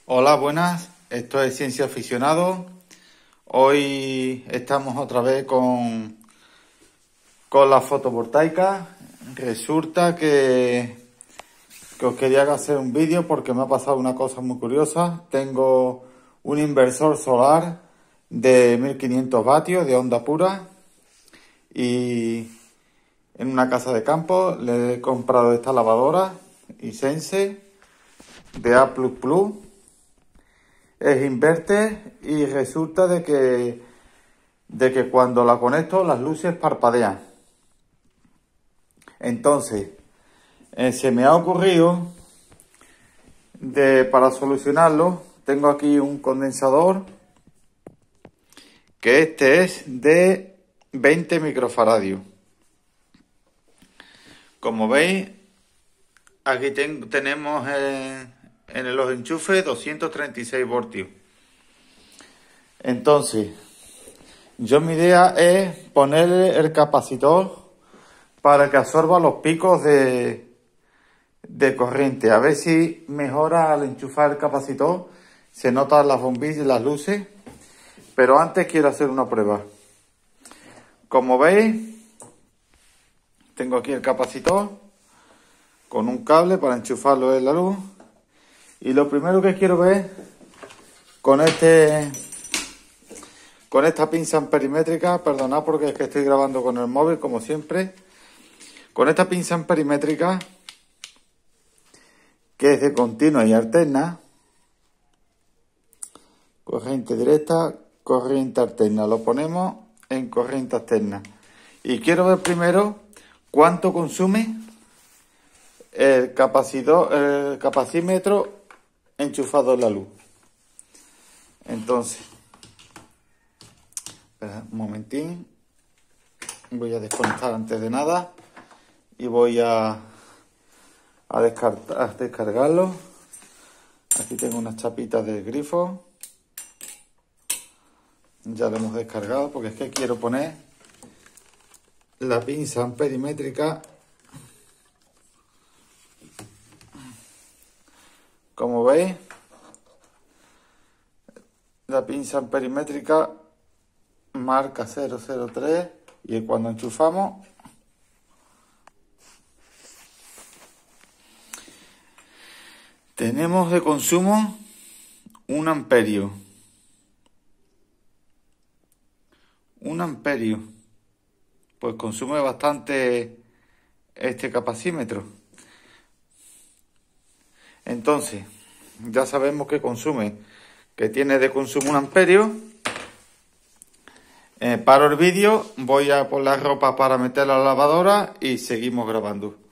Hola, buenas. Esto es Ciencia Aficionado. Hoy estamos otra vez con la fotovoltaica. Resulta que os quería hacer un vídeo porque me ha pasado una cosa muy curiosa. Tengo un inversor solar de 1500 vatios de onda pura y en una casa de campo le he comprado esta lavadora Hisense de A++. Es inverter y resulta de que cuando la conecto las luces parpadean. Entonces, se me ha ocurrido para solucionarlo, tengo aquí un condensador que este es de 20 microfaradios. Como veis, aquí tenemos en los enchufes 236 voltios. Entonces, mi idea es ponerle el capacitor para que absorba los picos de corriente. A ver si mejora al enchufar el capacitor. Se notan las bombillas y las luces. Pero antes quiero hacer una prueba. Como veis, tengo aquí el capacitor con un cable para enchufarlo en la luz. Y lo primero que quiero ver con esta pinza amperimétrica, perdonad porque es que estoy grabando con el móvil como siempre, con esta pinza amperimétrica que es de continua y alterna, corriente directa, corriente alterna, lo ponemos en corriente alterna y quiero ver primero cuánto consume el capacímetro enchufado en la luz. Entonces, espera un momentín, voy a desconectar antes de nada y voy a descargarlo. Aquí tengo unas chapitas del grifo, ya lo hemos descargado porque es que quiero poner la pinza amperimétrica. Como veis, la pinza amperimétrica marca 003 y cuando enchufamos tenemos de consumo 1 amperio. 1 amperio. Pues consume bastante este capacímetro. Entonces, ya sabemos que tiene de consumo 1 amperio. Paro el vídeo, voy a por la ropa para meterla a la lavadora y seguimos grabando.